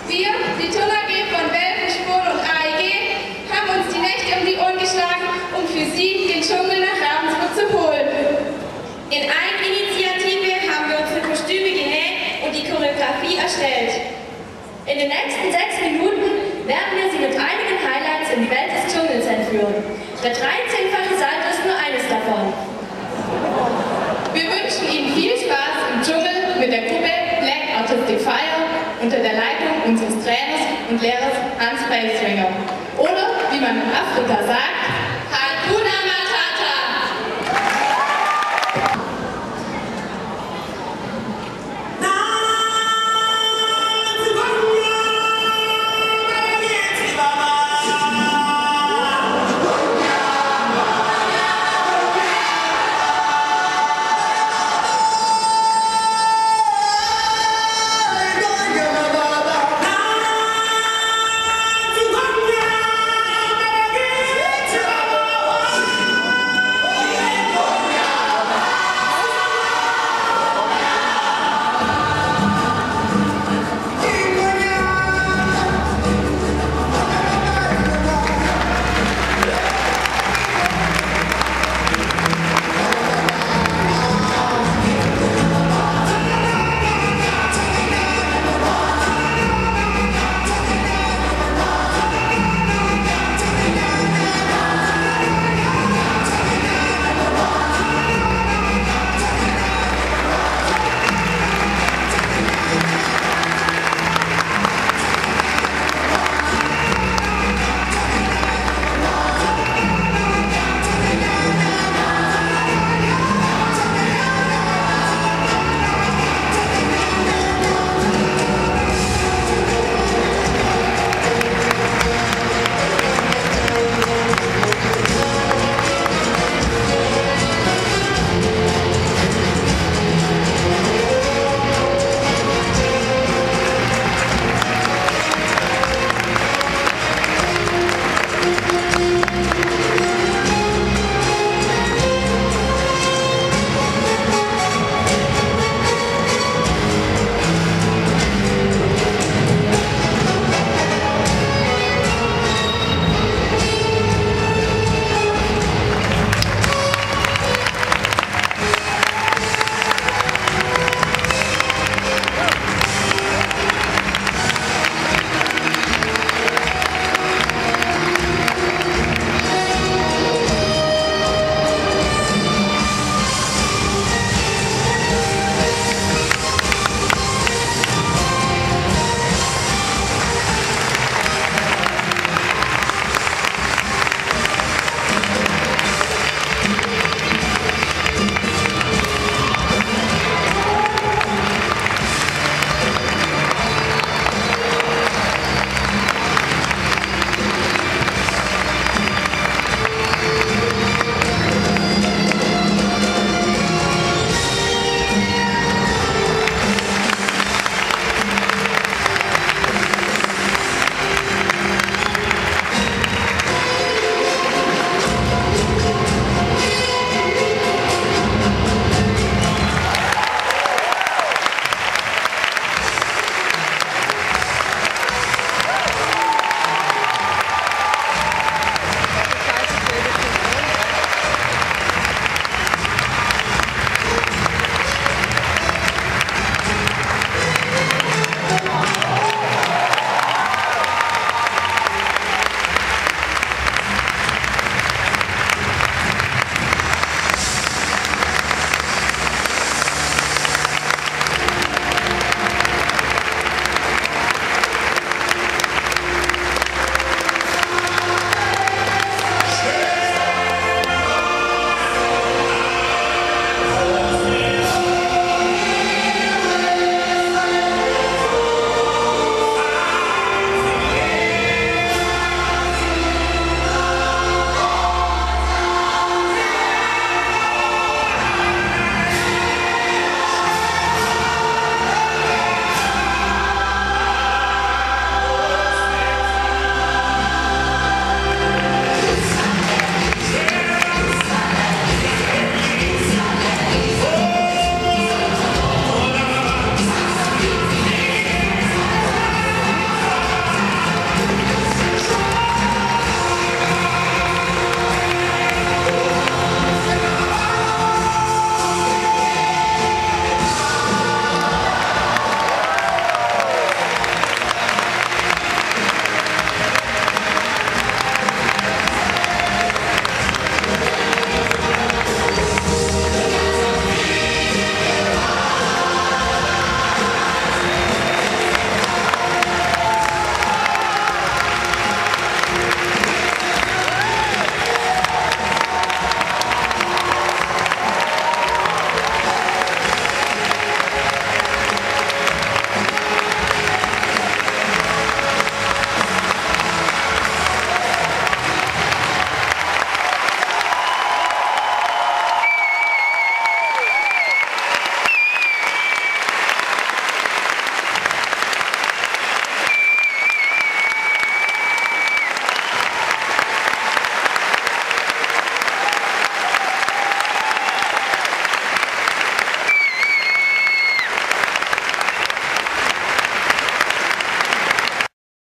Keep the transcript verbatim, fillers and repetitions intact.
Wir, die Turn A G von Welpen, Spur und A E G, haben uns die Nächte um die Ohren geschlagen, um für Sie den Dschungel nach Ravensburg zu holen. In Eigeninitiative haben wir unsere Kostüme genäht und die Choreografie erstellt. In den nächsten sechs Minuten werden wir Sie mit einigen Highlights in die Welt des Dschungels entführen. Der dreizehnfache Salto ist nur eines davon. Wir wünschen Ihnen viel Spaß im Dschungel mit der Gruppe Black Artistic Fire unter der Leitung unseres Trainers und Lehrers Hans Beiswinger. Oder, wie man in Afrika sagt,